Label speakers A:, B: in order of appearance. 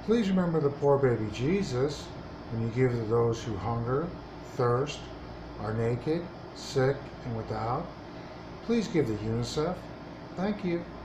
A: Please remember the poor baby Jesus when you give to those who hunger, thirst, are naked, sick, and without. Please give to UNICEF. Thank you.